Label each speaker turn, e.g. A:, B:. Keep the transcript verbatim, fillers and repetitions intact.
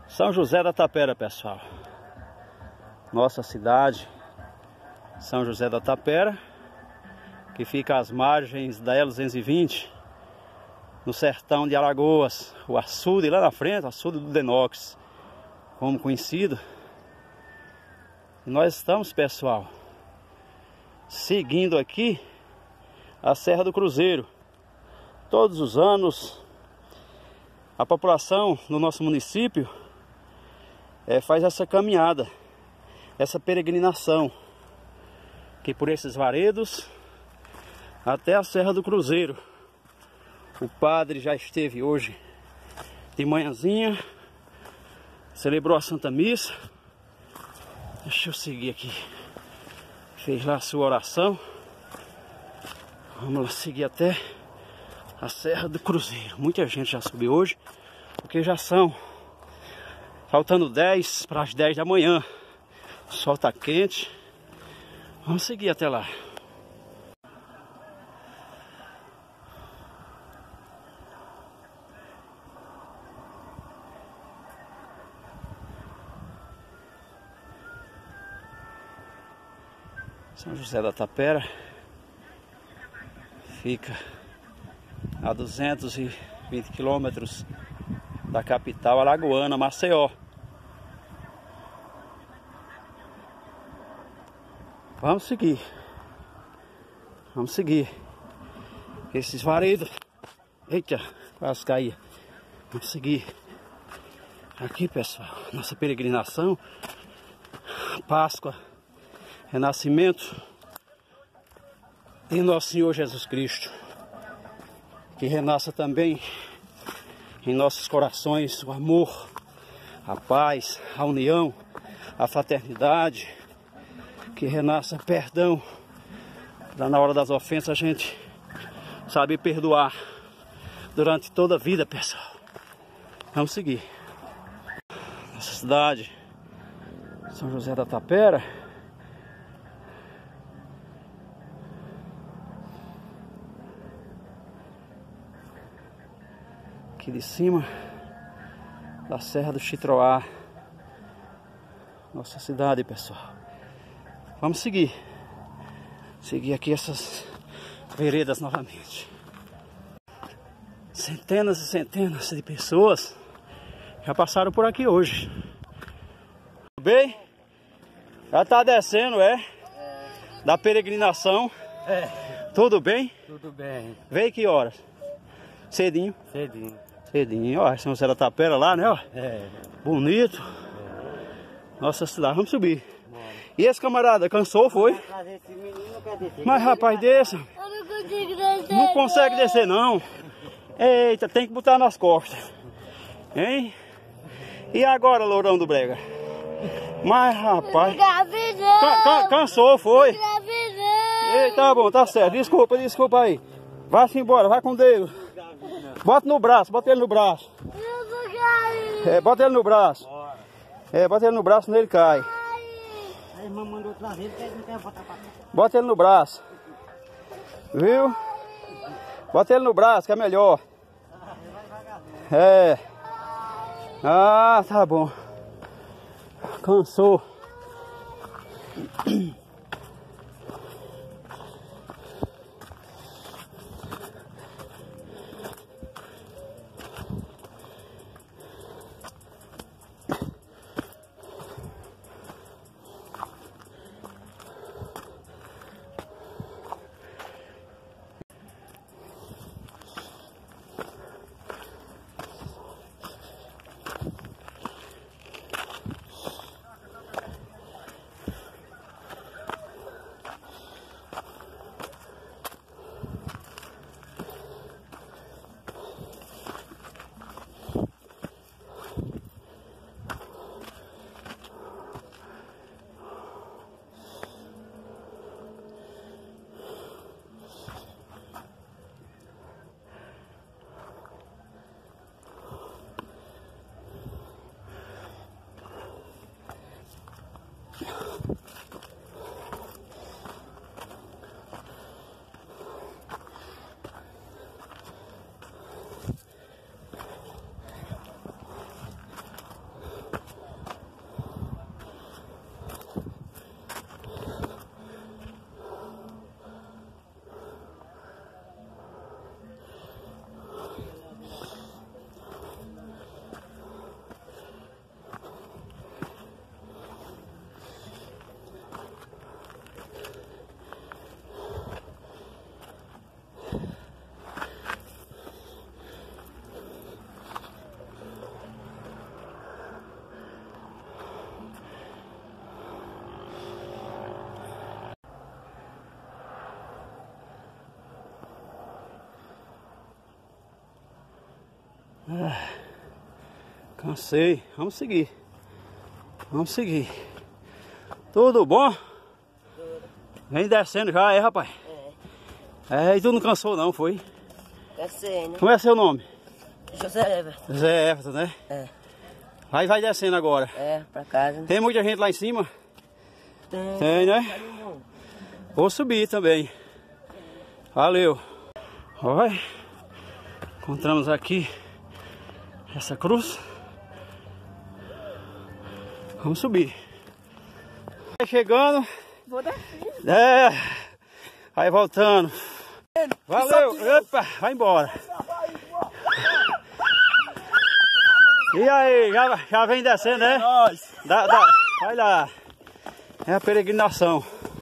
A: São José da Tapera, pessoal. Nossa cidade, São José da Tapera, que fica às margens da E L duzentos e vinte, no sertão de Alagoas, o açude lá na frente, o açude do Denox, como conhecido. E nós estamos, pessoal, seguindo aqui a Serra do Cruzeiro. Todos os anos a população no nosso município é, faz essa caminhada, essa peregrinação, que por esses varedos até a Serra do Cruzeiro. O padre já esteve hoje de manhãzinha, celebrou a Santa Missa. Deixa eu seguir aqui. Fez lá a sua oração. Vamos lá seguir até a Serra do Cruzeiro. Muita gente já subiu hoje, porque já são faltando dez para as dez da manhã. O sol está quente. Vamos seguir até lá. São José da Tapera fica a duzentos e vinte quilômetros da capital alagoana, Maceió. Vamos seguir. Vamos seguir. Esses varedos. Eita, quase caía. Vamos seguir. Aqui, pessoal, nossa peregrinação. Páscoa. Renascimento de nosso Senhor Jesus Cristo, que renasça também em nossos corações o amor, a paz, a união, a fraternidade, que renasça perdão, para na hora das ofensas a gente saber perdoar durante toda a vida, pessoal. Vamos seguir. Nossa cidade, São José da Tapera. Aqui de cima da Serra do Chitroá, nossa cidade, pessoal. Vamos seguir, seguir aqui essas veredas novamente. Centenas e centenas de pessoas já passaram por aqui hoje. Tudo bem? Já tá descendo, é? Da peregrinação.
B: É.
A: Tudo bem?
B: Tudo bem.
A: Veio que horas? Cedinho?
B: Cedinho.
A: Cedinho, ó, São José da Tapera lá, né, ó?
B: É.
A: Bonito.
B: É.
A: Nossa cidade, vamos subir. Bora. E esse camarada, cansou, foi?
B: Esse menino quer descer.
A: Mas rapaz, desça.
C: Eu não consigo descer.
A: Não consegue descer, não. Eita, tem que botar nas costas. Hein? E agora, lourão do brega? Mas rapaz, can, can, cansou, foi? Ei, tá bom, tá certo. Desculpa, desculpa aí. Vai-se embora, vai com Deus. Bota no braço, bota ele no braço. É, bota ele no braço. É, bota ele no braço, senão ele cai. Bota ele no braço. Viu? Bota ele no braço, que é melhor. É. Ah, tá bom. Cansou. Ah, cansei. Vamos seguir. Vamos seguir. Tudo bom?
B: Tudo.
A: Vem descendo já, é, rapaz? É. É, e tu não cansou não, foi?
B: Cansei, né?
A: Como é seu nome?
B: José Everton.
A: José Everton, né?
B: É.
A: Vai, vai descendo agora.
B: É, pra casa. Né?
A: Tem muita gente lá em cima?
B: Tem.
A: Tem, né? Vou subir também. Valeu. Olha. Encontramos aqui essa cruz. Vamos subir. Vai chegando.
B: Vou dar.
A: É. Vai voltando. Valeu. Opa, vai embora. E aí, já, já vem descendo, né?
B: Nós.
A: Dá, dá. Vai lá. É a peregrinação.